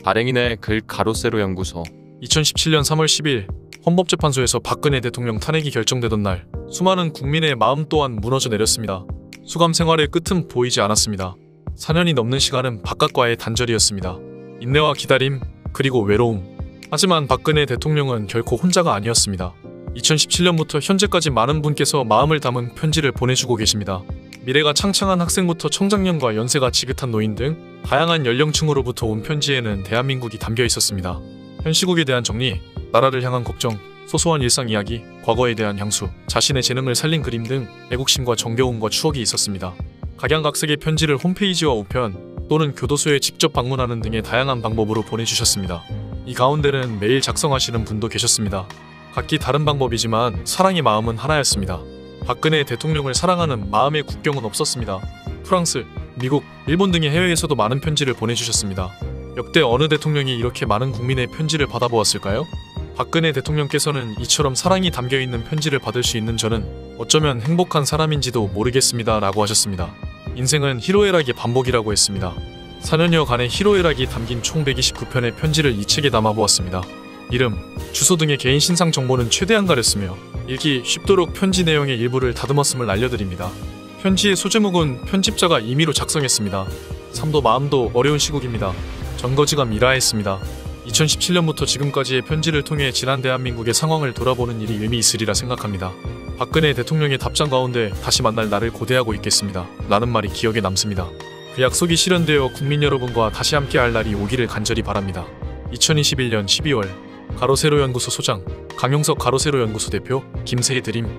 발행인의 글 가로세로 연구소. 2017년 3월 10일 헌법재판소에서 박근혜 대통령 탄핵이 결정되던 날 수많은 국민의 마음 또한 무너져 내렸습니다. 수감 생활의 끝은 보이지 않았습니다. 4년이 넘는 시간은 바깥과의 단절이었습니다. 인내와 기다림, 그리고 외로움. 하지만 박근혜 대통령은 결코 혼자가 아니었습니다. 2017년부터 현재까지 많은 분께서 마음을 담은 편지를 보내주고 계십니다. 미래가 창창한 학생부터 청장년과 연세가 지긋한 노인 등 다양한 연령층으로부터 온 편지에는 대한민국이 담겨 있었습니다. 현 시국에 대한 정리, 나라를 향한 걱정, 소소한 일상 이야기, 과거에 대한 향수, 자신의 재능을 살린 그림 등 애국심과 정겨움과 추억이 있었습니다. 각양각색의 편지를 홈페이지와 우편 또는 교도소에 직접 방문하는 등의 다양한 방법으로 보내주셨습니다. 이 가운데는 매일 작성하시는 분도 계셨습니다. 각기 다른 방법이지만 사랑의 마음은 하나였습니다. 박근혜 대통령을 사랑하는 마음의 국경은 없었습니다. 프랑스, 미국, 일본 등의 해외에서도 많은 편지를 보내주셨습니다. 역대 어느 대통령이 이렇게 많은 국민의 편지를 받아보았을까요? 박근혜 대통령께서는 이처럼 사랑이 담겨있는 편지를 받을 수 있는 저는 어쩌면 행복한 사람인지도 모르겠습니다 라고 하셨습니다. 인생은 희로애락의 반복이라고 했습니다. 4년여간의 희로애락이 담긴 총 129편의 편지를 이 책에 담아보았습니다. 이름, 주소 등의 개인 신상 정보는 최대한 가렸으며 읽기 쉽도록 편지 내용의 일부를 다듬었음을 알려드립니다. 편지의 소제목은 편집자가 임의로 작성했습니다. 삶도 마음도 어려운 시국입니다. 전거지감 이라했습니다. 2017년부터 지금까지의 편지를 통해 지난 대한민국의 상황을 돌아보는 일이 의미 있으리라 생각합니다. 박근혜 대통령의 답장 가운데 다시 만날 날을 고대하고 있겠습니다. 라는 말이 기억에 남습니다. 그 약속이 실현되어 국민 여러분과 다시 함께할 날이 오기를 간절히 바랍니다. 2021년 12월 가로세로 연구소 소장, 강용석 가로세로 연구소 대표, 김세희 드림.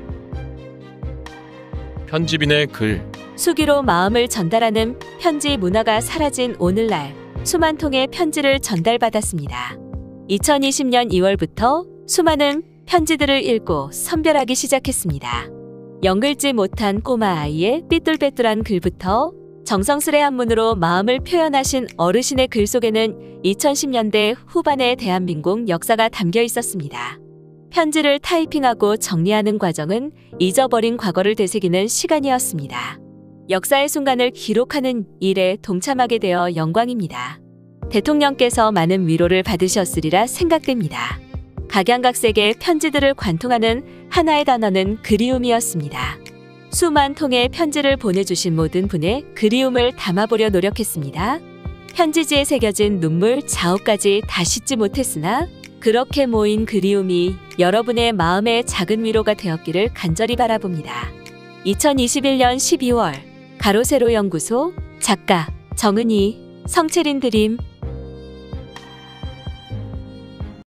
편집인의 글. 수기로 마음을 전달하는 편지 문화가 사라진 오늘날 수만 통의 편지를 전달받았습니다. 2020년 2월부터 수많은 편지들을 읽고 선별하기 시작했습니다. 영글지 못한 꼬마 아이의 삐뚤빼뚤한 글부터 정성스레 한문으로 마음을 표현하신 어르신의 글 속에는 2010년대 후반의 대한민국 역사가 담겨 있었습니다. 편지를 타이핑하고 정리하는 과정은 잊어버린 과거를 되새기는 시간이었습니다. 역사의 순간을 기록하는 일에 동참하게 되어 영광입니다. 대통령께서 많은 위로를 받으셨으리라 생각됩니다. 각양각색의 편지들을 관통하는 하나의 단어는 그리움이었습니다. 수만 통의 편지를 보내주신 모든 분의 그리움을 담아보려 노력했습니다. 편지지에 새겨진 눈물 자욱까지 다 씻지 못했으나 그렇게 모인 그리움이 여러분의 마음의 작은 위로가 되었기를 간절히 바라봅니다. 2021년 12월 가로세로 연구소 작가 정은희, 성채린 드림.